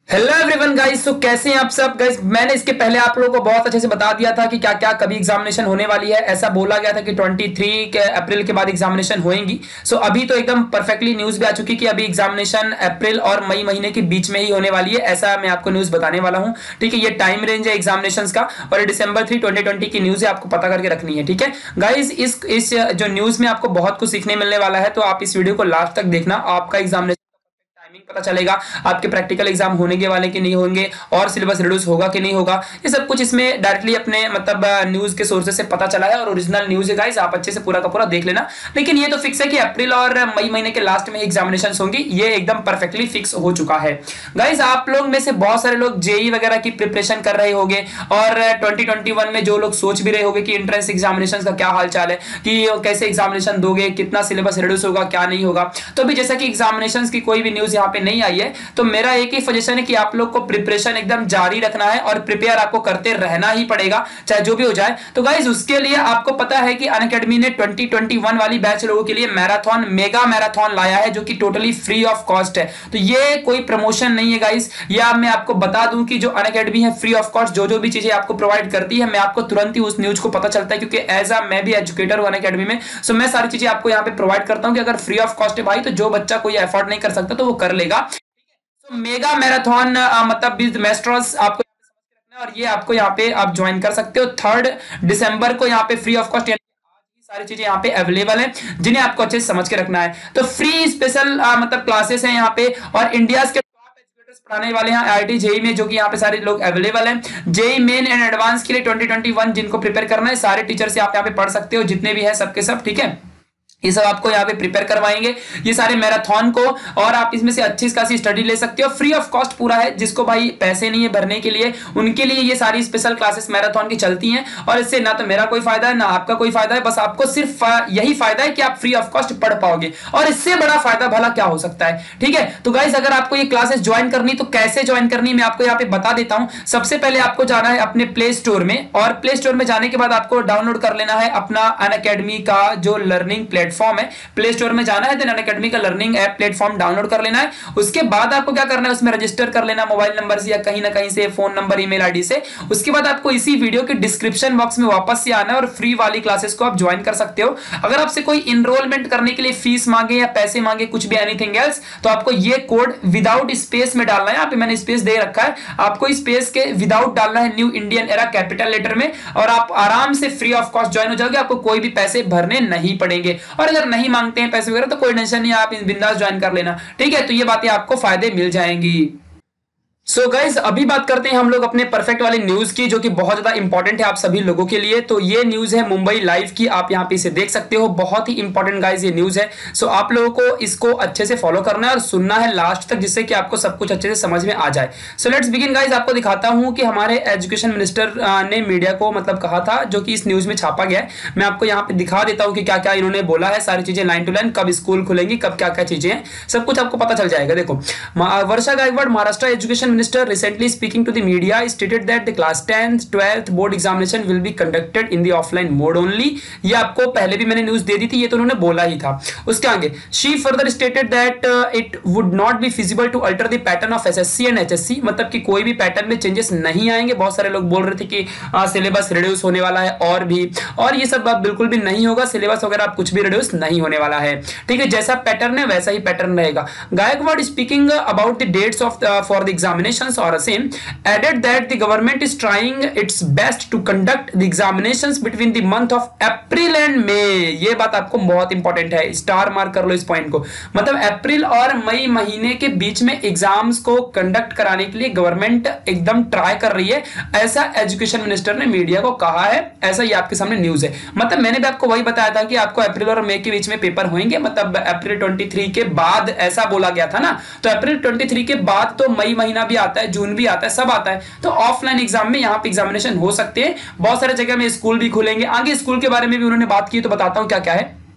Hello everyone guys. तो कैसे हैं आप सब गाइस। मैंने इसके पहले आप लोगों को बहुत अच्छे से बता दिया था कि क्या क्या कभी एग्जामिनेशन होने वाली है। ऐसा बोला गया था कि 23 के अप्रैल के बाद एग्जामिनेशन होएंगी। सो अभी तो एकदम परफेक्टली न्यूज भी आ चुकी कि अभी एग्जामिनेशन अप्रैल और मई महीने के बीच में ही होने वाली है। ऐसा मैं आपको न्यूज बताने वाला हूं। ठीक है, ये टाइम रेंज है एग्जामिनेशन का और ये December 3 2020 की न्यूज है, आपको पता करके रखनी है। ठीक है गाइस, इस जो न्यूज में आपको बहुत कुछ सीखने मिलने वाला है, तो आप इस वीडियो को लास्ट तक देखना। आपका एग्जामिनेशन टाइमिंग पता चलेगा, आपके प्रैक्टिकल एग्जाम होने के वाले कि नहीं होंगे, और सिलेबस रिड्यूस होगा कि नहीं होगा। ये सब कुछ इसमें डायरेक्टली अपने मतलब न्यूज के सोर्सेज से पता चला है और ओरिजिनल न्यूज है गाइस। आप अच्छे से पूरा का पूरा देख लेना। लेकिन ये तो फिक्स है कि अप्रैल और मई महीने के लास्ट में एग्जामिनेशन होंगी, ये एकदम परफेक्टली फिक्स हो चुका है गाइस। आप लोग में से बहुत सारे लोग जेई वगैरह की प्रिपरेशन कर रहे होंगे और 2021 में जो लोग सोच भी रहे होंगे कि एंट्रेंस एग्जामिनेशन का क्या हाल चाल है, कि कैसे एग्जामिनेशन दोगे, कितना सिलेबस रिड्यूस होगा, क्या नहीं होगा। तो अभी जैसा कि एग्जामिनेशन की कोई भी न्यूज यहाँ पे नहीं आई है, तो मेरा एक ही सजेशन है कि आप लोग को प्रिपरेशन एकदम जारी रखना है और प्रिपेयर आपको करते रहना ही पड़ेगा, चाहे जो भी हो जाए। तो गाइस, उसके लिए आपको पता है कि अनअकैडमी ने 2021 वाली बैच लोगों के लिए मैराथन, मेगा मैराथन लाया है, जो कि टोटली फ्री ऑफ कॉस्ट है। तो ये कोई प्रमोशन नहीं है गाइस, या मैं आपको बता दूं कि जो अनअकैडमी है फ्री ऑफ कॉस्ट जो जो भी चीजें आपको प्रोवाइड करती है, मैं आपको तुरंत ही उस न्यूज को पता चलता है, क्योंकि एज मैं भी एजुकेटर हूं अनअकैडमी में। सो मैं सारी चीजें आपको यहाँ पे प्रोवाइड करता हूं कि अगर फ्री ऑफ कॉस्ट है भाई, तो जो बच्चा कोई एफोर्ड नहीं कर सकता तो वो कर लेगा। तो मेगा मैराथन मतलब बिज मेस्ट्रॉस आपको यहाँ पे समझ के रखना है, और ये आपको यहाँ पे आप ज्वाइन कर सकते हो 3 दिसंबर को, यहाँ पे फ्री ऑफ कॉस्ट। सारी चीजें यहाँ पे अवेलेबल हैं जिन्हें आपको अच्छे से समझ के रखना है। तो फ्री स्पेशल मतलब क्लासेस हैं यहाँ पे, और इंडिया के टॉप एजुकेटर्स पढ़ाने वाले हैं आईआईटी जेई में, जो कि यहाँ पे सारे लोग अवेलेबल हैं। जेई मेन एंड एडवांस के लिए 2021 जिनको प्रिपेयर करना है, सारे टीचर से आप यहाँ पे पढ़ सकते हो, जितने भी हैं सबके सब। ठीक है, ये सब आपको यहाँ पे प्रिपेयर करवाएंगे, ये सारे मैराथन को, और आप इसमें से अच्छी खासी स्टडी ले सकते हो। फ्री ऑफ कॉस्ट पूरा है, जिसको भाई पैसे नहीं है भरने के लिए, उनके लिए ये सारी स्पेशल क्लासेस मैराथन की चलती हैं। और इससे ना तो मेरा कोई फायदा है ना आपका कोई फायदा है, बस आपको सिर्फ यही फायदा है कि आप फ्री ऑफ कॉस्ट पढ़ पाओगे, और इससे बड़ा फायदा भला क्या हो सकता है। ठीक है, तो गाइस, अगर आपको ये क्लासेस ज्वाइन करनी, तो कैसे ज्वाइन करनी मैं आपको यहाँ पे बता देता हूँ। सबसे पहले आपको जाना है अपने प्ले स्टोर में, और प्ले स्टोर में जाने के बाद आपको डाउनलोड कर लेना है अपना अनअकैडमी का जो लर्निंग प्लेटफॉर्म है। प्ले स्टोर में जाना है, देन अनअकैडमी का लर्निंग ऐप प्लेटफॉर्म डाउनलोड कर लेना है। उसके बाद आपको क्या करना है, उसमें रजिस्टर कर लेना मोबाइल नंबर से या कहीं ना कहीं से, फोन नंबर ईमेल आईडी से। उसके बाद आपको इसी वीडियो के डिस्क्रिप्शन बॉक्स में वापस से आना है और फ्री वाली क्लासेस को आप ज्वाइन कर सकते हो। अगर आपसे कोई इनरोलमेंट करने के लिए फीस मांगे या पैसे मांगे, कुछ भी एनीथिंग एल्स, तो आपको ये कोड विदाउट स्पेस में डालना है। यहाँ पे मैंने स्पेस दे रखा है, आपको स्पेस के विदाउट डालना है, new Indian era capital letter में, और आप आराम से फ्री ऑफ कॉस्ट ज्वाइन हो जाओगे। आपको कोई भी पैसे भरने नहीं पड़ेंगे, और अगर नहीं मांगते हैं पैसे वगैरह तो कोई टेंशन नहीं, आप बिंदास ज्वाइन कर लेना। ठीक है, तो ये बातें आपको फायदे मिल जाएंगी। सो गाइज, अभी बात करते हैं हम लोग अपने परफेक्ट वाली न्यूज की, जो कि बहुत ज्यादा इंपॉर्टेंट है आप सभी लोगों के लिए। तो ये न्यूज है मुंबई लाइव की, आप यहाँ पे इसे देख सकते हो, बहुत ही इंपॉर्टेंट गाइज ये न्यूज है। सो आप लोगों को इसको अच्छे से फॉलो करना है और सुनना है लास्ट तक, जिससे कि आपको सब कुछ अच्छे से समझ में आ जाए। So let's begin guys. आपको दिखाता हूँ कि हमारे एजुकेशन मिनिस्टर ने मीडिया को मतलब कहा था, जो कि इस न्यूज में छापा गया है। मैं आपको यहाँ पे दिखा देता हूँ कि क्या क्या इन्होंने बोला है, सारी चीजें लाइन टू लाइन, कब स्कूल खुलेंगी, कब क्या क्या चीजें हैं, सब कुछ आपको पता चल जाएगा। देखो, Varsha Gaikwad, Maharashtra education minister, recently speaking to the media stated that the class 10th 12th board examination will be conducted in the offline mode only। ये आपको पहले भी मैंने न्यूज दे दी थी, ये तो उन्होंने बोला ही था। उसके आगे she further stated that it would not be feasible to alter the pattern of SSC and HSC, मतलब कि कोई भी पैटर्न में चेंजेस नहीं आएंगे। बहुत सारे लोग बोल रहे थे कि सिलेबस रिड्यूस होने वाला है और भी, और ये सब बिल्कुल भी नहीं होगा, सिलेबस वगैरह आप कुछ भी रिड्यूस नहीं होने वाला है। ठीक है, जैसा पैटर्न है वैसा ही पैटर्न रहेगा। Gaikwad speaking about the dates of for the examinations और same added that the government is trying its best to conduct the examinations between the month of April and May। ये बात आपको बहुत इंपॉर्टेंट है, स्टार मार्क कर लो इस point को। मतलब अप्रैल और मई महीने के बीच में एग्जाम्स को कंडक्ट कराने के लिए गवर्नमेंट एकदम ट्राई कर रही है, ऐसा एजुकेशन मिनिस्टर ने मीडिया को कहा है। ऐसा ही आपके सामने न्यूज है। मतलब मैंने भी आपको वही बताया था कि आपको अप्रैल और मई के बीच में पेपर होंगे, मतलब अप्रैल 23 के बाद ऐसा बोला गया था ना। तो अप्रैल 23 के बाद तो मई महीना भी आता है, जून भी आता है, सब आता है। तो ऑफलाइन एग्जाम में यहाँ पे एग्जामिनेशन हो सकते हैं। बहुत सारे जगह में स्कूल भी खुलेंगे, आगे स्कूल के बारे में भी उन्होंने बात की, तो बताता हूं क्या क्या है।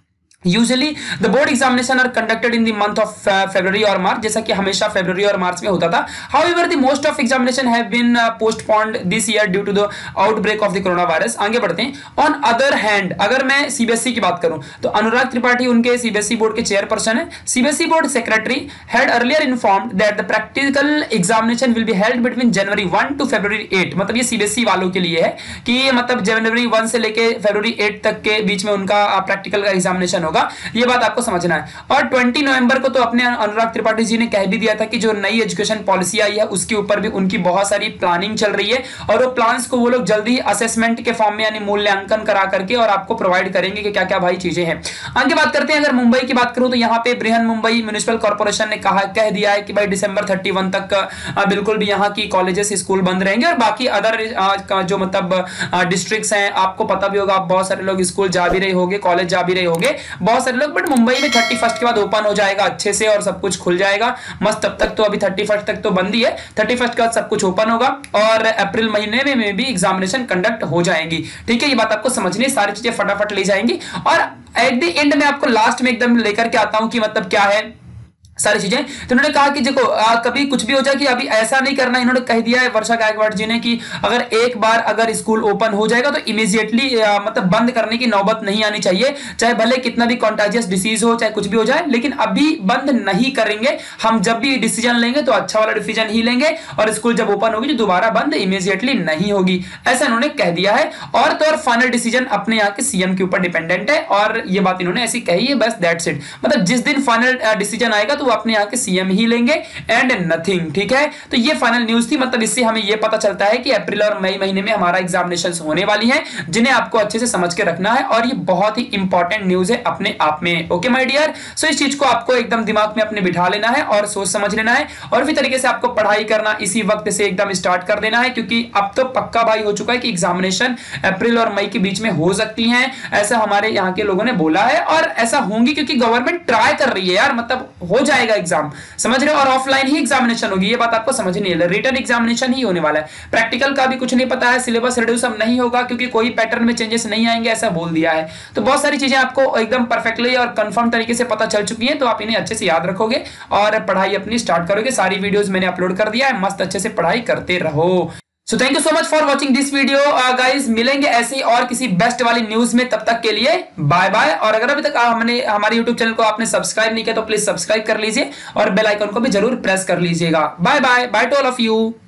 Usually the board examination are conducted in the month of February और मार्च, जैसा कि हमेशा फरवरी और मार्च में होता था। However the most of examination have been postponed this year due to the outbreak of the corona virus. आगे बढ़ते हैं। ऑन अदर हैंड, अगर मैं सीबीएसई की बात करूं तो अनुराग त्रिपाठी उनके सीबीएसई बोर्ड के चेयरपर्सन है। CBSE board secretary had earlier informed that the practical examination will be held between January 1 to February 8। मतलब ये सीबीएसई वालों के लिए है कि मतलब जनवरी 1 से लेके फरवरी 8 तक के बीच में उनका प्रैक्टिकल का एग्जामिनेशन होगा। ये बात आपको समझना है। और 20 नवंबर को तो अपने अनुराग त्रिपाठी जी ने कह भी दिया था कि जो नई एजुकेशन पॉलिसी आई है उसके ऊपर भी उनकी बहुत सारी प्लानिंग चल रही है और वो प्लान्स को वो लोग जल्दी ही असेसमेंट के फॉर्म में यानी मूल्यांकन करा करके और आपको प्रोवाइड करेंगे कि क्या क्या भाई चीजें हैं। आगे बात करते हैं। अगर मुंबई की बात करूं तो यहाँ पे बृहन मुंबई म्युनिसिपल कॉर्पोरेशन ने कह दिया है कि भाई दिसंबर 31 तक बिल्कुल भी यहाँ की कॉलेजेस स्कूल बंद रहेंगे और बाकी अदर जो मतलब डिस्ट्रिक्ट्स हैं, आपको पता भी होगा, आप बहुत सारे लोग स्कूल जा भी रहे होंगे, कॉलेज जा भी रहे होंगे बहुत सारे लोग। बट मुंबई में 31 के बाद ओपन हो जाएगा अच्छे से और सब कुछ खुल जाएगा मस्त। तब तक तो अभी 31 तक तो बंद ही है, 31 के बाद सब कुछ ओपन होगा और अप्रैल महीने में भी एग्जामिनेशन कंडक्ट हो जाएंगी। ठीक है, ये बात आपको समझनी है, सारी चीजें फटाफट ले जाएंगी। और एट द एंड में आपको लास्ट में एकदम लेकर के आता हूं कि मतलब क्या है सारी चीजें। तो उन्होंने कहा कि देखो कभी कुछ भी हो जाए कि अभी ऐसा नहीं करना। इन्होंने कह दिया है वर्षा गायकवाड़ जी ने कि अगर एक बार अगर स्कूल ओपन हो जाएगा तो इमीडिएटली मतलब बंद करने की नौबत नहीं आनी चाहिए, चाहे भले कितना भी कॉन्टाजियस डिसीज हो, चाहे कुछ भी हो जाए, लेकिन अभी बंद नहीं करेंगे। हम जब भी डिसीजन लेंगे तो अच्छा वाला डिसीजन ही लेंगे और स्कूल जब ओपन होगी तो दोबारा बंद इमीडिएटली नहीं होगी, ऐसा इन्होंने कह दिया है। और तो और फाइनल डिसीजन अपने यहाँ के सीएम के ऊपर डिपेंडेंट है और ये बात इन्होंने ऐसी कही है, बस दैट्स इट। मतलब जिस दिन फाइनल डिसीजन आएगा तो वो अपने यहाँ के सीएम ही लेंगे एंड नथिंग। ठीक है, तो ये फाइनल न्यूज थी। मतलब इससे हमें ये पता चलता है कि अप्रैल और मई महीने में हमारा एग्जामिनेशंस होने वाली हैं, जिन्हें आपको अच्छे से समझ के रखना है और ये बहुत ही इंपॉर्टेंट न्यूज है अपने आप में। ओके माय डियर, सो इस चीज को आपको एकदम दिमाग में अपने बिठा लेना है और सोच समझ लेना है और फिर तरीके से आपको पढ़ाई करना इसी वक्त से एकदम स्टार्ट कर देना है, क्योंकि अब तो पक्का भाई हो चुका है कि एग्जामिनेशन अप्रैल और मई के बीच में हो सकती हैं, ऐसा हमारे यहाँ के लोगों ने बोला है और ऐसा होंगी क्योंकि गवर्नमेंट ट्राई कर रही है यार। मतलब हो जाएगा एग्जाम, समझ रहे हो, और ऑफलाइन ही एग्जामिनेशन होगी, ये बात आपको समझनी है। रिटन एग्जामिनेशन ही होने वाला है, प्रैक्टिकल का भी कुछ नहीं पता है, सिलेबस रिड्यूस अब नहीं होगा क्योंकि कोई पैटर्न में चेंजेस नहीं आएंगे, ऐसा बोल दिया है। तो बहुत सारी चीजें आपको एकदम परफेक्टली और कंफर्म तरीके से पता चल चुकी है, तो आप इन्हें अच्छे से याद रखोगे और पढ़ाई अपनी स्टार्ट करोगे। सारी वीडियोस मैंने अपलोड कर दिया है, मस्त अच्छे से पढ़ाई करते रहो। So thank you so much for watching this video guys. मिलेंगे ऐसी और किसी बेस्ट वाली न्यूज में, तब तक के लिए बाय बाय। और अगर अभी तक हमने हमारे यूट्यूब चैनल को आपने सब्सक्राइब नहीं किया तो प्लीज सब्सक्राइब कर लीजिए और बेल आइकन को भी जरूर प्रेस कर लीजिएगा। Bye bye, bye to all of you.